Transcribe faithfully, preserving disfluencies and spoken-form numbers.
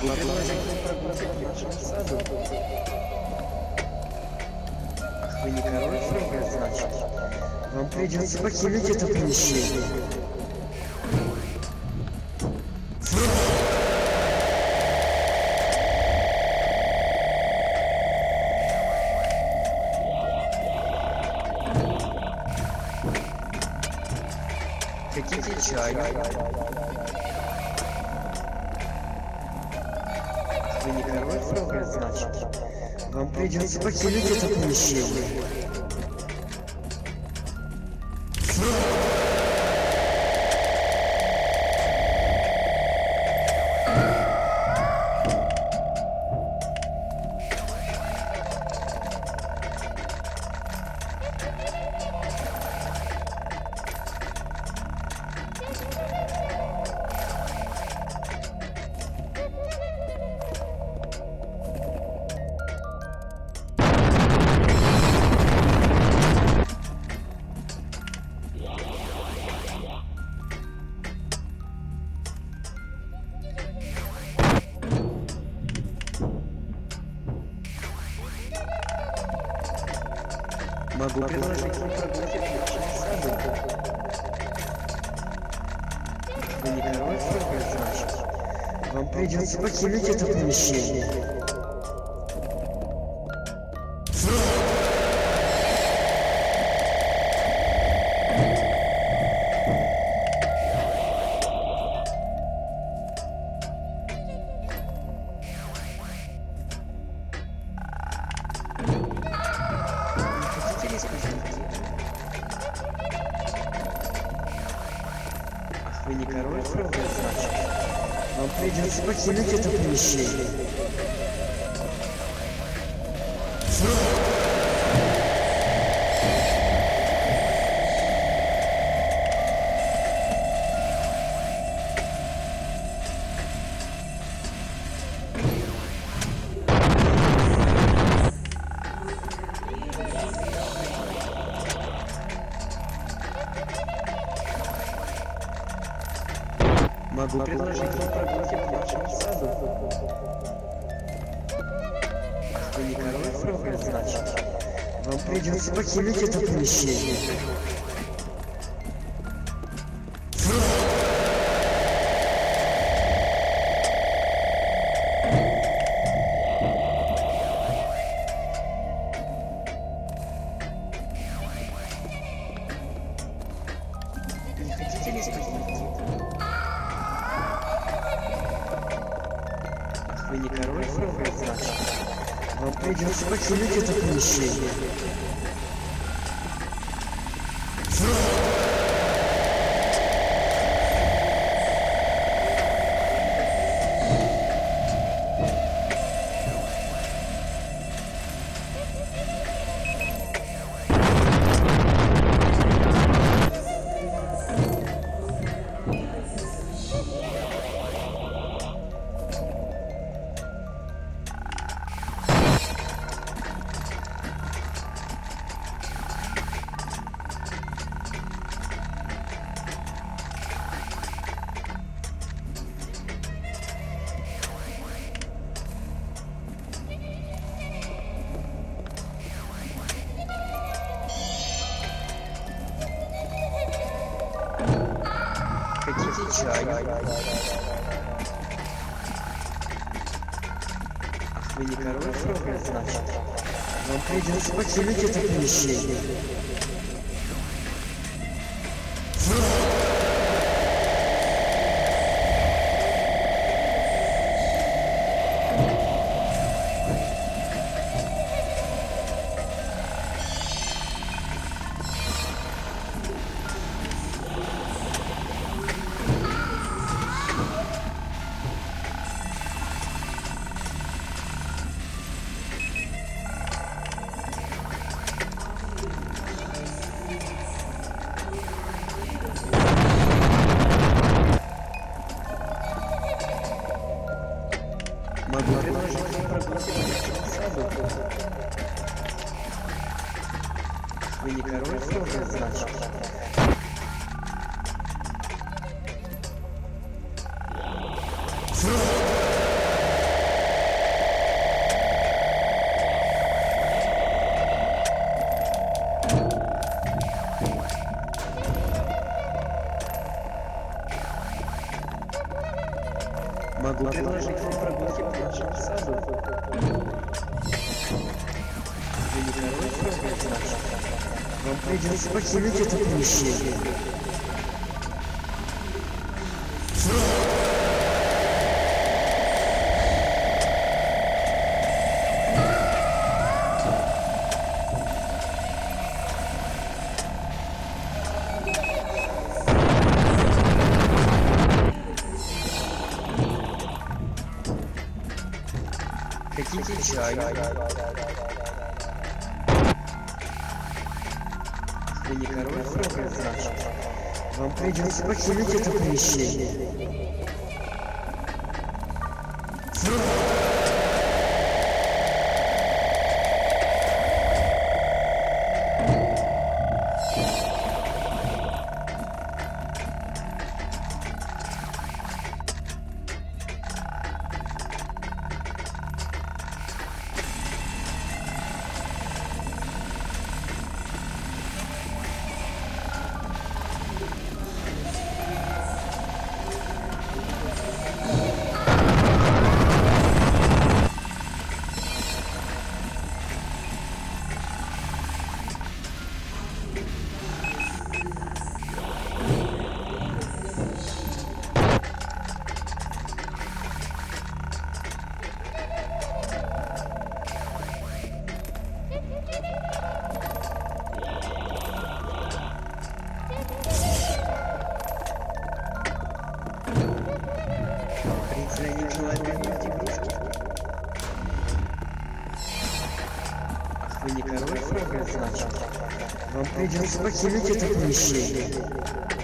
Могу предложить вам прогулки в нашем саду. Ах, вы не король Фрога, значит? Вам придется покинуть это помещение. Хотите чай? Вы не король Фрога, значит? Вам придется покинуть это помещение. Могу предложить вам прогулки в нашем саду. Вы не король Фрога, значит? Вам придется покинуть это помещение. Ах, вы не король Фрога, значит? Вам придется покинуть это помещение. Могу предложить вам прогулки в нашем саду. Ах, вы не король Фрога, значит? Вам придется покинуть это помещение. Не хотите ли спуститься? Вы не король Фрога, значит? Вам придется покинуть это помещение. Хотите чай? Ах, вы не король Фрога, значит? Вам придется покинуть это помещение. Могу предложить вам прогулки в нашем саду. Вы не король Фрога, значит? Могу предложить вам прогулки по нашему саду. Вы не король фрога, значит? Вам придется покинуть это помещение. Хотите чай? Вы не король фрога, значит? Вам придется покинуть это помещение. Принц не желает вернуть игрушки. Ах, вы не король фрога, значит? Вам придется покинуть это помещение.